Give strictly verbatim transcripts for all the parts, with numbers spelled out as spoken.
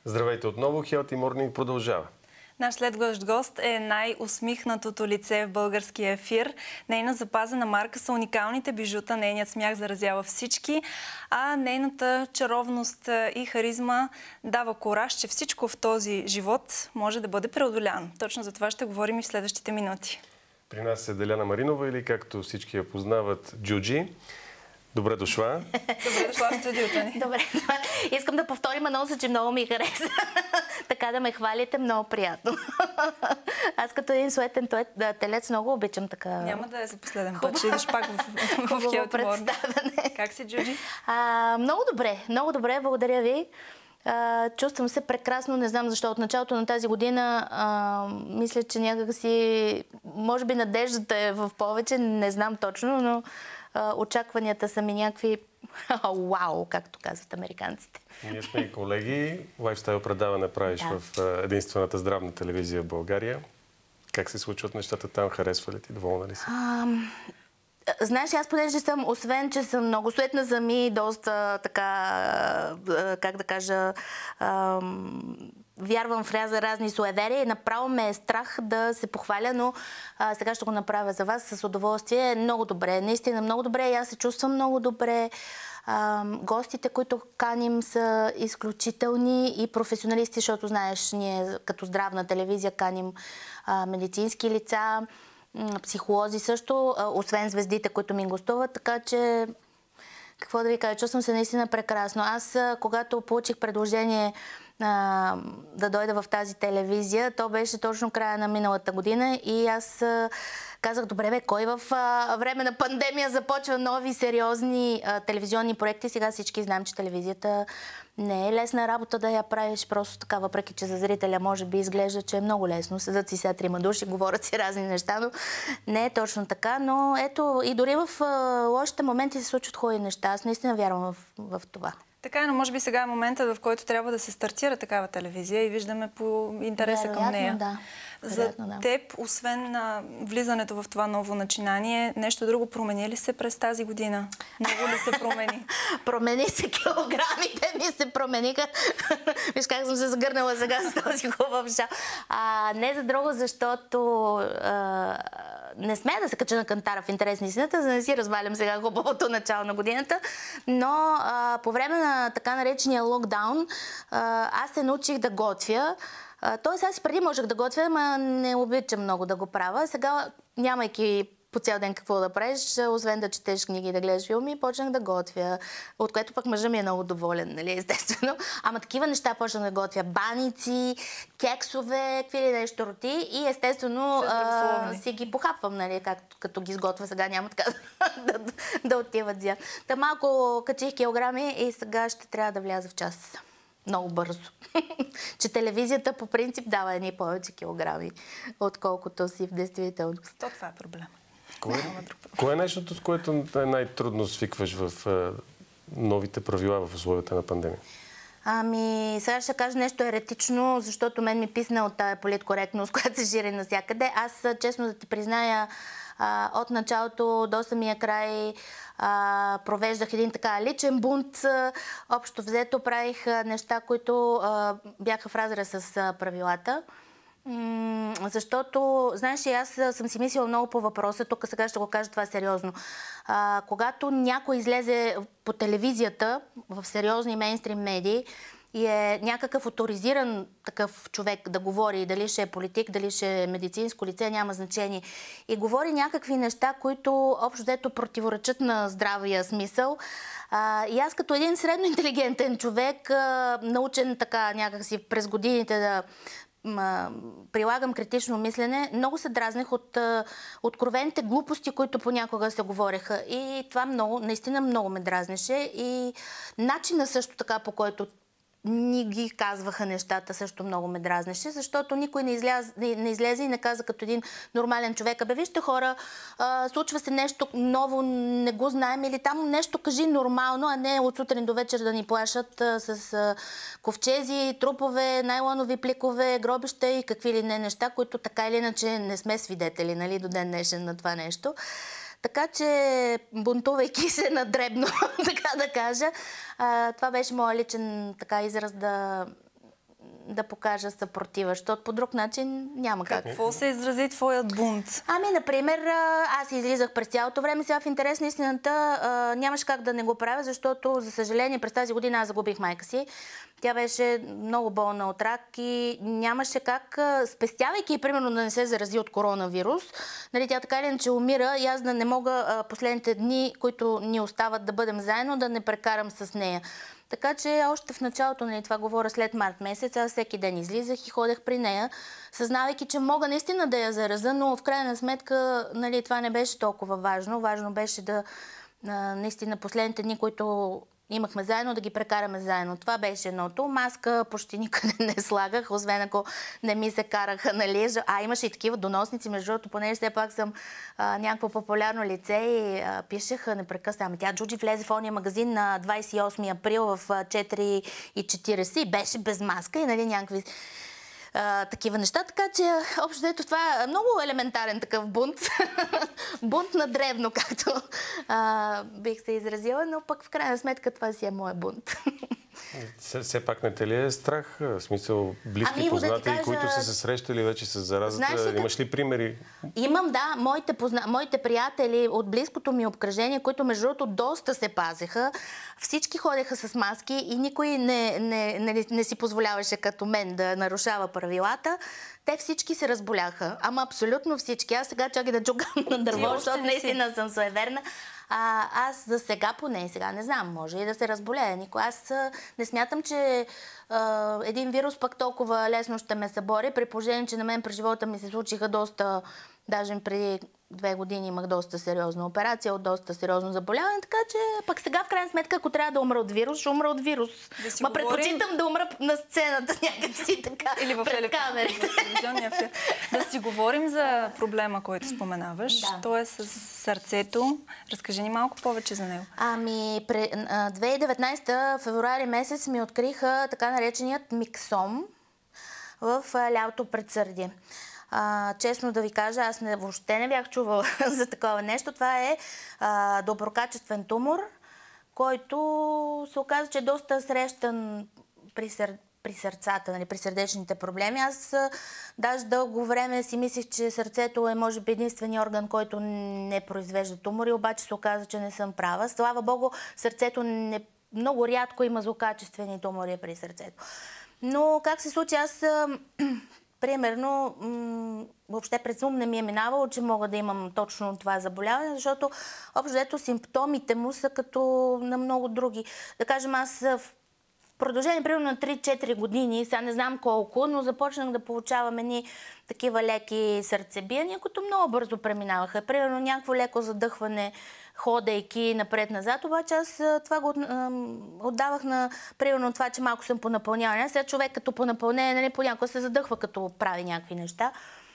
Здравейте отново, Healthy Morning продължава. Наш следващ гост е най-усмихнатото лице в българския ефир. Нейна запазена марка са уникалните бижута. Нейният смях заразява всички, а нейната чаровност и харизма дава кураж, че всичко в този живот може да бъде преодоляно. Точно за това ще говорим и в следващите минути. При нас е Деляна Маринова или както всички я познават, Джуджи. Добре дошла. Добре дошла в студиото ни. Добре, искам да повторим анонса, че много ми хареса. Така да ме хвалите, много приятно. Аз като един суетен телец много обичам така. Няма да е за последен път, ще идеш пак в, в, в представяне. Как си, Джуджи? А, много добре, много добре, благодаря ви. А, чувствам се прекрасно, не знам защо. От началото на тази година а, мисля, че някак си, може би надеждата е в повече, не знам точно, но а, очакванията са ми някакви вау, както казват американците. Ние сме и колеги. Лайфстайл предаване правиш да. в единствената здравна телевизия в България. Как се случват нещата там? Харесва ли ти? Доволна ли си? А, знаеш, аз понеже съм, освен, че съм много суетна, съм и доста така, как да кажа, ам, вярвам в разни суеверия и направо ме е страх да се похваля, но а, сега ще го направя за вас с удоволствие. Много добре, наистина много добре и аз се чувствам много добре. А, гостите, които каним, са изключителни и професионалисти, защото знаеш, ние като здравна телевизия каним а, медицински лица, психолози също, а, освен звездите, които ми гостуват, така че какво да ви кажа, чувствам се наистина прекрасно. Аз, когато получих предложение а, да дойда в тази телевизия, то беше точно края на миналата година и аз а, казах, добре бе, кой в а, време на пандемия започва нови сериозни а, телевизионни проекти. Сега всички знаем, че телевизията не е лесна работа да я правиш просто така, въпреки че за зрителя може би изглежда, че е много лесно. Седат си сега трима души, говорят си разни неща, но не е точно така. Но ето, и дори в а, лошите моменти се случват хубави неща. Аз наистина вярвам в, в това. Така е, но може би сега е моментът, в който трябва да се стартира такава телевизия и виждаме по интереса да, към нея. Да. За Вероятно, да. теб, освен на влизането в това ново начинание, нещо друго промени ли се през тази година? Много ли се промени? Промени се, килограмите ми се промениха. Виж как съм се загърнала сега с този хубав шал. А, не за друго, защото а, не смея да се кача на кантара в интерес на истината, за да не си развалям сега хубавото начало на годината, но а, по време на така наречения локдаун а, аз се научих да готвя. Тоест аз преди можех да готвя, но не обичам много да го правя. Сега, нямайки по цял ден какво да правиш, освен да четеш книги и да гледаш филми, почнах да готвя, от което пък мъжа ми е много доволен, нали, естествено. Ама такива неща почнах да готвя. Баници, кексове, какви ли нещо роти и естествено а, си ги похапвам, нали, както, като ги сготвя. Сега няма така да, да, да отиват зя. Та малко качих килограми и сега ще трябва да вляза в час. Много бързо. Че телевизията по принцип дава едни повече килограми, отколкото си в действителност. То това е проблема. Кое, кое е нещото, с което е най-трудно свикваш в е, новите правила в условията на пандемия? Ами, сега ще кажа нещо еретично, защото мен ми писна от тая политкоректност, която се шири навсякъде. Аз, честно да ти призная, от началото до самия край а, провеждах един така личен бунт. Общо взето правих неща, които а, бяха в разрез с а, правилата. М- защото, знаеш, аз съм си мислила много по въпроса, тук сега ще го кажа това сериозно. А, когато някой излезе по телевизията, в сериозни мейнстрим медии, и е някакъв авторизиран такъв човек да говори, дали ще е политик, дали ще е медицинско лице, няма значение. И говори някакви неща, които общо взето противоречат на здравия смисъл. А, и аз като един средно интелигентен човек, а, научен така някакси през годините да ма, прилагам критично мислене, много се дразнех от а, откровените глупости, които понякога се говореха. И това много, наистина много ме дразнеше. И начина също така, по който ни ги казваха нещата, също много ме дразнеше, защото никой не, изляз, не, не излезе и не каза като един нормален човек. Абе, вижте хора, а, случва се нещо ново, не го знаем, или там нещо кажи нормално, а не от сутрин до вечер да ни плашат а, с а, ковчези, трупове, найлонови пликове, гробища и какви ли не неща, които така или иначе не сме свидетели, нали, до ден днешен на това нещо. Така че, бунтувайки се на дребно, така да кажа, а, това беше моят личен така израз да да покажа съпротива, защото по друг начин няма как. Какво се изрази твоят бунт? Ами, например, аз излизах през цялото време. Сега в интерес на истината нямаше как да не го правя, защото, за съжаление, през тази година аз загубих майка си. Тя беше много болна от рак и нямаше как, спестявайки, примерно, да не се зарази от коронавирус. Нали, тя така или иначе умира и аз да не мога последните дни, които ни остават да бъдем заедно, да не прекарам с нея. Така че още в началото, нали, това говоря след март месец, аз всеки ден излизах и ходех при нея, съзнавайки, че мога наистина да я зараза, но в крайна сметка, нали, това не беше толкова важно. Важно беше да наистина последните дни, които имахме заедно, да ги прекараме заедно. Това беше едното. Маска почти никъде не слагах, освен ако не ми се караха, нали. А имаше и такива доносници, между другото, понеже все пак съм а, някакво популярно лице и а, пишеха непрекъснато. Ами тя Джуджи влезе в ония магазин на двадесет и осми април в четири и четиридесет и беше без маска и, нали, някакви Uh, такива неща, така че общо ето това е много елементарен такъв бунт. Бунт на древно, както uh, бих се изразила, но пък в крайна сметка това си е моят бунт. Все пак не те ли е страх? В смисъл, близки ами, познати, да кажа... които са се срещали вече с заразата? Знаеш, имаш ли примери? Имам, да. Моите, позна... Моите приятели от близкото ми обкръжение, които между другото доста се пазеха, всички ходеха с маски и никой не, не, не, не си позволяваше като мен да нарушава правилата. Те всички се разболяха. Ама абсолютно всички. Аз сега чакай да чукам на дърво, защото наистина съм суеверна. А, аз за сега поне, сега не знам, може и да се разболея. Никой. Аз а, не смятам, че а, един вирус пък толкова лесно ще ме събори, при положение, че на мен през живота ми се случиха доста, даже преди две години имах доста сериозна операция, от доста сериозно заболяване, така че пък сега в крайна сметка, ако трябва да умра от вирус, ще умра от вирус. Да Ма говорим... предпочитам да умра на сцената някакси така, или в пред камерите. Да си говорим за проблема, който споменаваш. Да. Той е с сърцето. Разкажи ни малко повече за него. Ами, две хиляди и деветнадесета февруари месец ми откриха така нареченият миксом в лявото предсърдие. А, честно да ви кажа, аз не, въобще не бях чувала за такова нещо. Това е а, доброкачествен тумор, който се оказа, че е доста срещан при, сър... при сърцата, нали, при сърдечните проблеми. Аз а, даже дълго време си мислих, че сърцето е може би единствения орган, който не произвежда тумори, обаче се оказа, че не съм права. Слава Богу, сърцето не... много рядко има злокачествени тумори при сърцето. Но как се случи, аз... Примерно, въобще през ум не ми е минавало, че мога да имам точно това заболяване, защото общо взето симптомите му са като на много други. Да кажем, аз в продължение примерно на три-четири години, сега не знам колко, но започнах да получавам едни такива леки сърцебияния, които много бързо преминаваха. Примерно някакво леко задъхване, ходейки напред-назад, обаче аз това го отдавах на примерно това, че малко съм по напълняване. Сега човек като по напълнение, нали, понякога се задъхва, като прави някакви неща.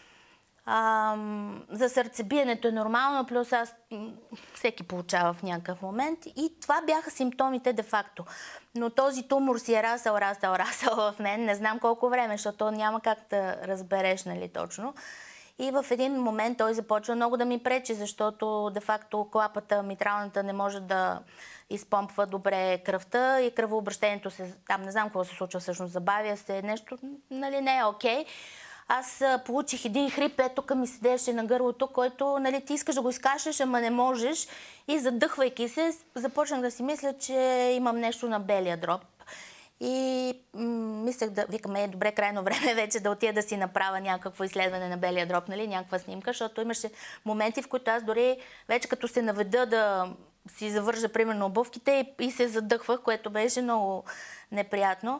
А, за сърцебиенето е нормално, плюс аз всеки получава в някакъв момент. И това бяха симптомите де-факто. Но този тумор си е расъл, расъл, расъл в мен. Не знам колко време, защото няма как да разбереш, нали, точно. И в един момент той започва много да ми пречи, защото де-факто клапата митралната не може да изпомпва добре кръвта и кръвообращението се, там не знам какво се случва всъщност, забавя се, нещо, нали, не е окей. Аз а, получих един хрип, ето тук ми седеше на гърлото, който, нали, ти искаш да го изкашляш, ама не можеш. И задъхвайки се, започнах да си мисля, че имам нещо на белия дроб. И мислех да, викаме, е добре, крайно време вече да отида да си направя някакво изследване на белия дроб, нали, някаква снимка, защото имаше моменти, в които аз дори вече като се наведа да си завържа, примерно, обувките и, и се задъхвах, което беше много неприятно.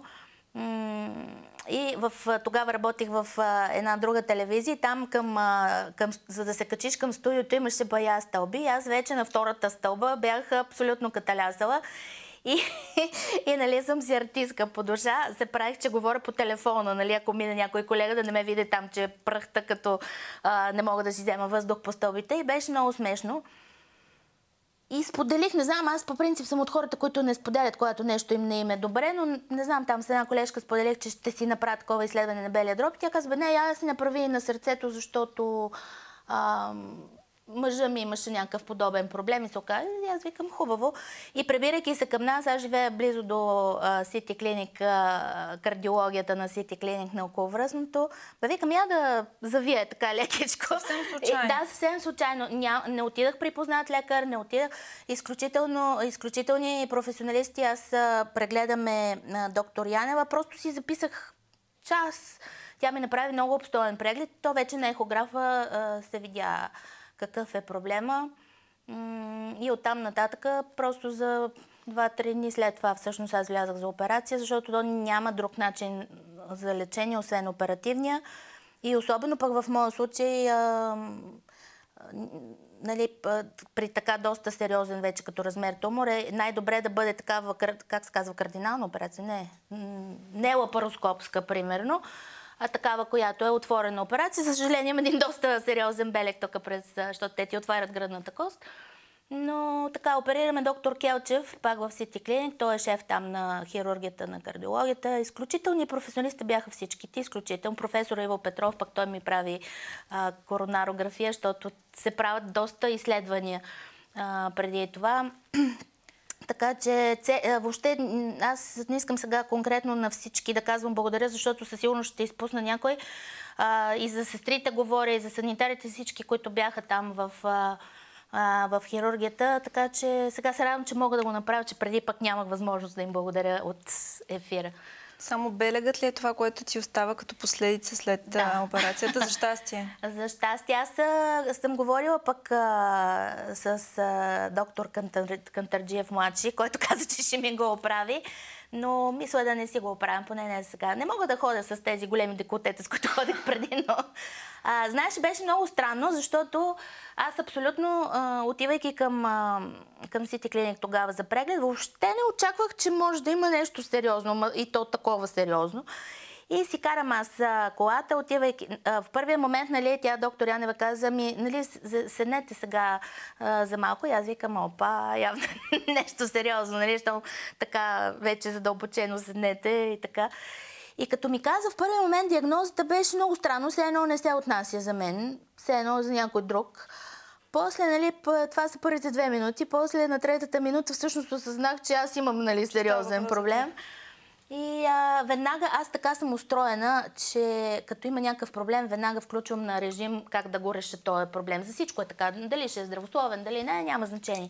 И в, тогава работих в една друга телевизия и там, към, към, за да се качиш към студиото, имаше бая стълби. И аз вече на втората стълба бях абсолютно каталясала. И, и нали, съм си артистка по душа. Се правих, че говоря по телефона, нали, ако мине някой колега да не ме види там, че пръхта, като а, не мога да си взема въздух по стълбите. И беше много смешно. И споделих, не знам, аз по принцип съм от хората, които не споделят, когато нещо им не им е добре, но не знам, там с една колежка споделих, че ще си направя такова изследване на белия дроб. Тя казва, не, я си направи и на сърцето, защото а, мъжа ми имаше някакъв подобен проблем и се оказа, и аз викам хубаво. И прибирайки се към нас, аз живея близо до Сити Клиник, кардиологията на Сити Клиник на околовръстното. Бе, викам, я да завия така лекичко. Съвсем случайно. Да, съвсем случайно. Ня, не отидах при познат лекар, не отидах. Изключително, изключителни професионалисти. Аз прегледаме доктор Янева. Просто си записах час. Тя ми направи много обстоен преглед. То вече на ехографа се видя какъв е проблема. И оттам нататък просто за два-три дни след това всъщност аз влязах за операция, защото то няма друг начин за лечение, освен оперативния. И особено пък в моя случай, а, нали, при така доста сериозен вече като размер тумор, е най-добре да бъде такава, как се казва, кардинална операция. Не, не лапароскопска, примерно, а такава, която е отворена операция. За съжаление, има един доста сериозен белег тук, през, защото те ти отварят гръдната кост. Но така, оперираме доктор Келчев, пак в Сити Клиник. Той е шеф там на хирургията, на кардиологията. Изключителни професионалисти бяха всичките. Изключително. Професор Иво Петров, пък той ми прави а, коронарография, защото се правят доста изследвания а, преди това. Така че въобще аз не искам сега конкретно на всички да казвам благодаря, защото със сигурност ще изпусна някой. А, и за сестрите говоря, и за санитарите, всички, които бяха там в, а, а, в хирургията. Така че сега се радвам, че мога да го направя, че преди пък нямах възможност да им благодаря от ефира. Само белегът ли е това, което ти остава като последица след да. операцията? За щастие? За щастие. Аз а, съм говорила пък а, с а, доктор Кантар, Кантарджиев младши, който каза, че ще ми го оправи. Но мисля да не си го оправям, поне не сега. Не мога да ходя с тези големи деколтета, с които ходех преди, но... А, знаеш, беше много странно, защото аз абсолютно, а, отивайки към, а, към Сити Клиник тогава за преглед, въобще не очаквах, че може да има нещо сериозно, и то такова сериозно. И си карам аз а, колата, отивайки... А, в първия момент, нали, тя доктор Янева каза ми, нали, седнете сега а, за малко. И аз викам, опа, явно нещо сериозно, нали, защото така вече задълбочено седнете и така. И като ми каза в първия момент диагнозата беше много странно, все едно не се отнася за мен, все едно за някой друг. После, нали, това са първите две минути, после на третата минута всъщност осъзнах, че аз имам, нали, сериозен проблем. И а, веднага аз така съм устроена, че като има някакъв проблем, веднага включвам на режим как да го реша този проблем. За всичко е така. Дали ще е здравословен, дали не, няма значение.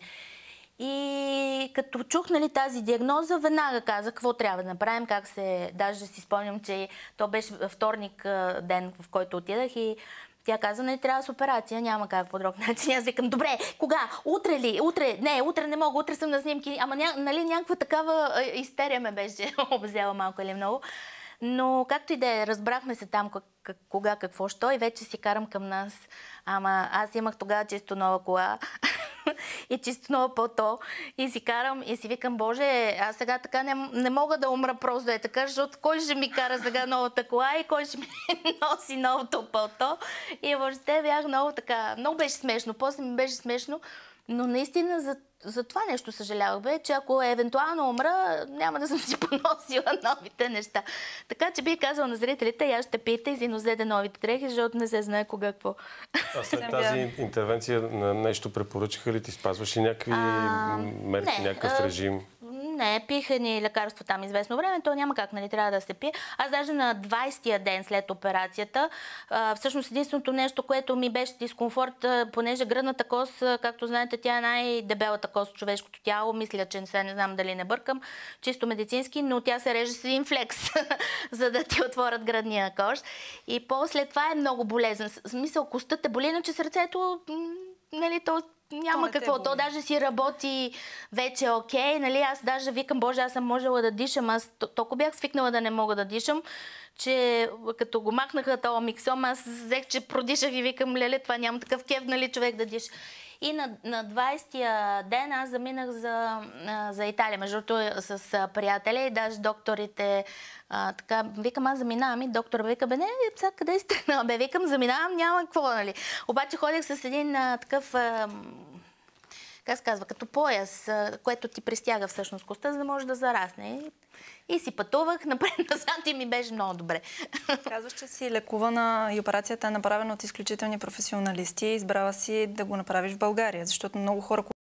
И като чух, нали, тази диагноза, веднага казах какво трябва да направим, как се... Даже си спомням, че то беше вторник ден, в който отидах и тя каза, не трябва с операция, няма как по друг начин. Аз викам, добре, кога? Утре ли? Утре? Не, утре не мога, утре съм на снимки. Ама ня, нали, някаква такава истерия ме беше обзела малко или много. Но както и да е, разбрахме се там кога, какво, що и вече си карам към нас. Ама аз имах тогава чисто нова кола и чисто нова пълто и си карам и си викам, боже, аз сега така не, не мога да умра просто е така, защото кой ще ми кара сега новата кола и кой ще ми носи новото пълто. И въобще бях много така, много беше смешно, после ми беше смешно, но наистина за За това нещо съжалявах, бе, че ако евентуално умра, няма да съм си поносила новите неща. Така че бих казала на зрителите, я ще пийте и си носете новите дрехи, защото не се знае кога какво. А след тази интервенция на нещо препоръчаха ли ти? Спазваш ли някакви а, мерки, не, някакъв режим? Не, пиха ни лекарство там известно време, то няма как, нали, трябва да се пие. Аз даже на двайсетия ден след операцията, а, всъщност единственото нещо, което ми беше дискомфорт, а, понеже гръдната кост, а, както знаете, тя е най-дебелата кост от човешкото тяло, мисля, че не, се, не знам дали не бъркам, чисто медицински, но тя се реже с един флекс, за да ти отворят гръдния кош. И после това е много болезнен. В смисъл, костта те боли, иначе сърцето, нали, то няма то какво. То даже си работи вече окей, нали, аз даже викам, боже, аз съм можела да дишам, аз толкова бях свикнала да не мога да дишам, че като го махнаха този миксом, аз взех, че продишах и викам, леле, това няма такъв кеф, нали, човек да диша. И на, на двайсетия ден аз заминах за, за Италия, между другото с приятели и даже докторите а, така, викам, аз заминавам и доктора вика, бе, не, сега къде си тръгнала? Бе, викам, заминавам, няма какво, нали. Обаче ходех с един а, такъв, а, как се казва, като пояс, което ти пристяга всъщност коста, за да може да зарасне. И си пътувах напред-назад и ми беше много добре. Казваш, че си лекувана и операцията е направена от изключителни професионалисти. Избрала си да го направиш в България, защото много хора,